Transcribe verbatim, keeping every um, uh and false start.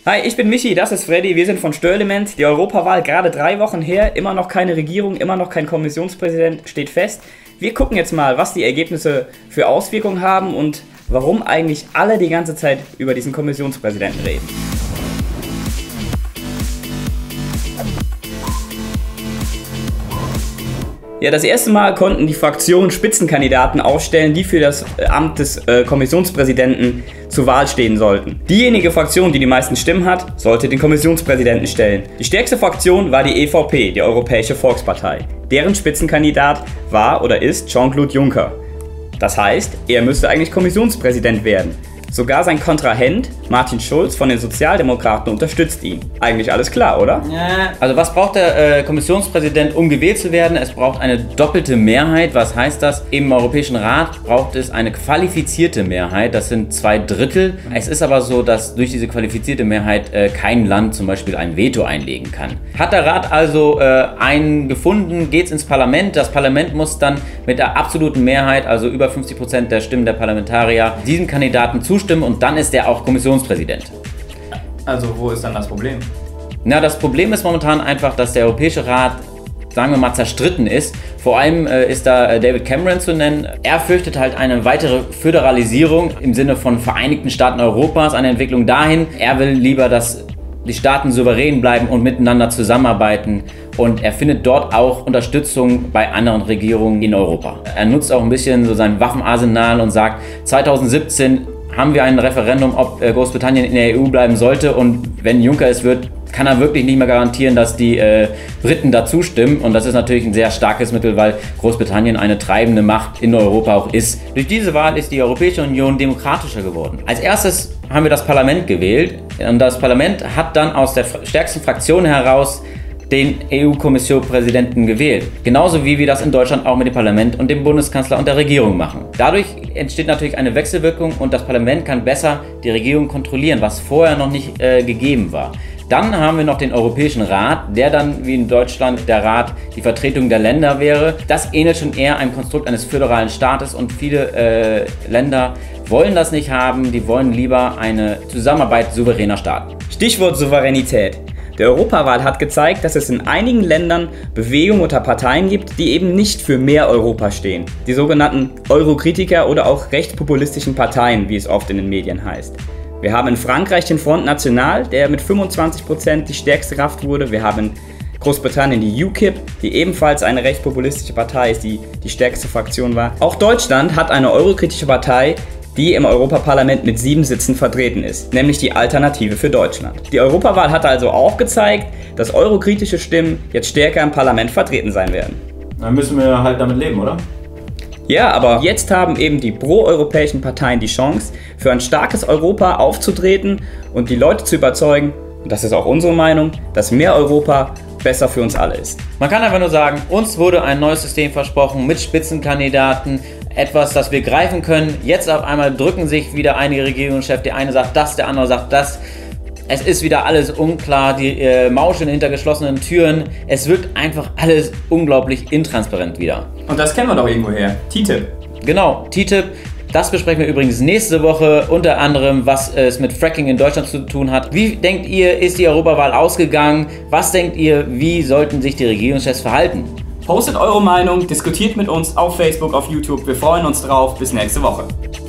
Hi, ich bin Michi, das ist Freddy, wir sind von Störlement. Die Europawahl gerade drei Wochen her, immer noch keine Regierung, immer noch kein Kommissionspräsident, steht fest. Wir gucken jetzt mal, was die Ergebnisse für Auswirkungen haben und warum eigentlich alle die ganze Zeit über diesen Kommissionspräsidenten reden. Ja, das erste Mal konnten die Fraktionen Spitzenkandidaten aufstellen, die für das Amt des äh, Kommissionspräsidenten zur Wahl stehen sollten. Diejenige Fraktion, die die meisten Stimmen hat, sollte den Kommissionspräsidenten stellen. Die stärkste Fraktion war die E V P, die Europäische Volkspartei. Deren Spitzenkandidat war oder ist Jean-Claude Juncker. Das heißt, er müsste eigentlich Kommissionspräsident werden. Sogar sein Kontrahent Martin Schulz von den Sozialdemokraten unterstützt ihn. Eigentlich alles klar, oder? Ja, also was braucht der äh, Kommissionspräsident, um gewählt zu werden? Es braucht eine doppelte Mehrheit. Was heißt das? Im Europäischen Rat braucht es eine qualifizierte Mehrheit. Das sind zwei Drittel. Es ist aber so, dass durch diese qualifizierte Mehrheit äh, kein Land zum Beispiel ein Veto einlegen kann. Hat der Rat also äh, einen gefunden, geht es ins Parlament. Das Parlament muss dann mit der absoluten Mehrheit, also über fünfzig Prozent der Stimmen der Parlamentarier, diesem Kandidaten zustimmen und dann ist er auch Kommissionspräsident. Also wo ist dann das Problem? Na, das Problem ist momentan einfach, dass der Europäische Rat, sagen wir mal, zerstritten ist. Vor allem äh, ist da äh, David Cameron zu nennen. Er fürchtet halt eine weitere Föderalisierung im Sinne von Vereinigten Staaten Europas, eine Entwicklung dahin. Er will lieber, dass die Staaten souverän bleiben und miteinander zusammenarbeiten. Und er findet dort auch Unterstützung bei anderen Regierungen in Europa. Er nutzt auch ein bisschen so sein Waffenarsenal und sagt, zweitausendsiebzehn haben wir ein Referendum, ob Großbritannien in der E U bleiben sollte. Und wenn Juncker es wird, kann er wirklich nicht mehr garantieren, dass die äh, Briten dazu stimmen. Und das ist natürlich ein sehr starkes Mittel, weil Großbritannien eine treibende Macht in Europa auch ist. Durch diese Wahl ist die Europäische Union demokratischer geworden. Als erstes haben wir das Parlament gewählt. Und das Parlament hat dann aus der stärksten Fraktion heraus den E U-Kommissionspräsidenten gewählt. Genauso wie wir das in Deutschland auch mit dem Parlament und dem Bundeskanzler und der Regierung machen. Dadurch entsteht natürlich eine Wechselwirkung und das Parlament kann besser die Regierung kontrollieren, was vorher noch nicht äh, gegeben war. Dann haben wir noch den Europäischen Rat, der dann wie in Deutschland der Rat die Vertretung der Länder wäre. Das ähnelt schon eher einem Konstrukt eines föderalen Staates und viele äh, Länder wollen das nicht haben, die wollen lieber eine Zusammenarbeit souveräner Staaten. Stichwort Souveränität. Die Europawahl hat gezeigt, dass es in einigen Ländern Bewegungen oder Parteien gibt, die eben nicht für mehr Europa stehen. Die sogenannten Eurokritiker oder auch rechtspopulistischen Parteien, wie es oft in den Medien heißt. Wir haben in Frankreich den Front National, der mit fünfundzwanzig Prozent die stärkste Kraft wurde. Wir haben in Großbritannien die U KIP, die ebenfalls eine rechtspopulistische Partei ist, die die stärkste Fraktion war. Auch Deutschland hat eine eurokritische Partei, die im Europaparlament mit sieben Sitzen vertreten ist, nämlich die Alternative für Deutschland. Die Europawahl hat also auch gezeigt, dass eurokritische Stimmen jetzt stärker im Parlament vertreten sein werden. Dann müssen wir halt damit leben, oder? Ja, aber jetzt haben eben die pro-europäischen Parteien die Chance, für ein starkes Europa aufzutreten und die Leute zu überzeugen, und das ist auch unsere Meinung, dass mehr Europa besser für uns alle ist. Man kann einfach nur sagen, uns wurde ein neues System versprochen mit Spitzenkandidaten, etwas, das wir greifen können. Jetzt auf einmal drücken sich wieder einige Regierungschefs, der eine sagt das, der andere sagt das. Es ist wieder alles unklar, die äh, mauschen hinter geschlossenen Türen. Es wirkt einfach alles unglaublich intransparent wieder. Und das kennen wir doch irgendwoher. T T I P. Genau, T T I P. Das besprechen wir übrigens nächste Woche, unter anderem, was es mit Fracking in Deutschland zu tun hat. Wie denkt ihr, ist die Europawahl ausgegangen? Was denkt ihr, wie sollten sich die Regierungschefs verhalten? Postet eure Meinung, diskutiert mit uns auf Facebook, auf YouTube. Wir freuen uns drauf. Bis nächste Woche.